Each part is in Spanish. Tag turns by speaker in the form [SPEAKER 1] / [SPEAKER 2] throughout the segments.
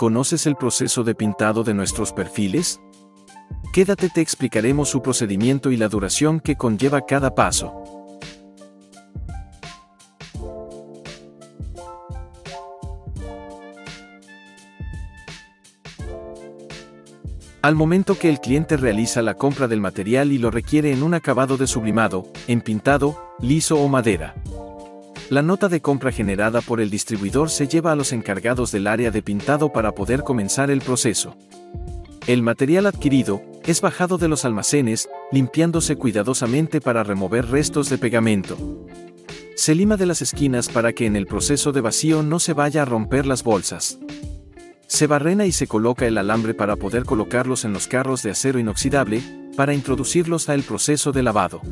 [SPEAKER 1] ¿Conoces el proceso de pintado de nuestros perfiles? Quédate, te explicaremos su procedimiento y la duración que conlleva cada paso. Al momento que el cliente realiza la compra del material y lo requiere en un acabado de sublimado, empintado, liso o madera, la nota de compra generada por el distribuidor se lleva a los encargados del área de pintado para poder comenzar el proceso. El material adquirido es bajado de los almacenes, limpiándose cuidadosamente para remover restos de pegamento. Se lima de las esquinas para que en el proceso de vacío no se vaya a romper las bolsas. Se barrena y se coloca el alambre para poder colocarlos en los carros de acero inoxidable, para introducirlos al proceso de lavado.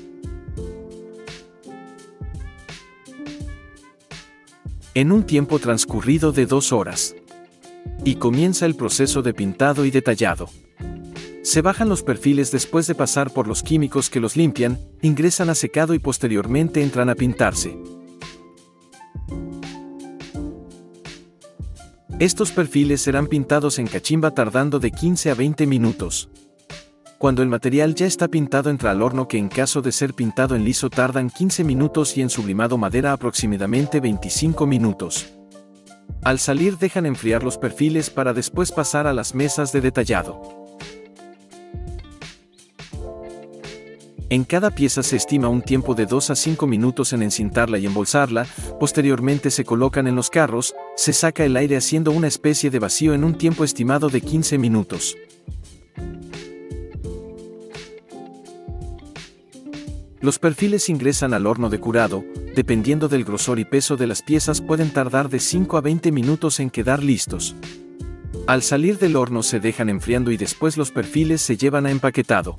[SPEAKER 1] En un tiempo transcurrido de 2 horas. Y comienza el proceso de pintado y detallado. Se bajan los perfiles después de pasar por los químicos que los limpian, ingresan a secado y posteriormente entran a pintarse. Estos perfiles serán pintados en cachimba tardando de 15 a 20 minutos. Cuando el material ya está pintado entra al horno, que en caso de ser pintado en liso tardan 15 minutos y en sublimado madera aproximadamente 25 minutos. Al salir dejan enfriar los perfiles para después pasar a las mesas de detallado. En cada pieza se estima un tiempo de 2 a 5 minutos en encintarla y embolsarla, posteriormente se colocan en los carros, se saca el aire haciendo una especie de vacío en un tiempo estimado de 15 minutos. Los perfiles ingresan al horno de curado, dependiendo del grosor y peso de las piezas pueden tardar de 5 a 20 minutos en quedar listos. Al salir del horno se dejan enfriando y después los perfiles se llevan a empaquetado.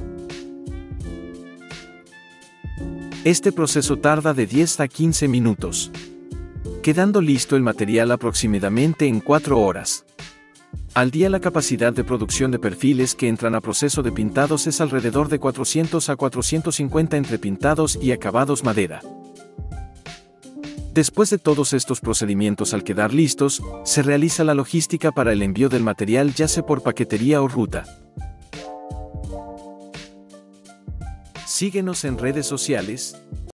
[SPEAKER 1] Este proceso tarda de 10 a 15 minutos, quedando listo el material aproximadamente en 4 horas. Al día la capacidad de producción de perfiles que entran a proceso de pintados es alrededor de 400 a 450 entre pintados y acabados madera. Después de todos estos procedimientos, al quedar listos, se realiza la logística para el envío del material, ya sea por paquetería o ruta. Síguenos en redes sociales.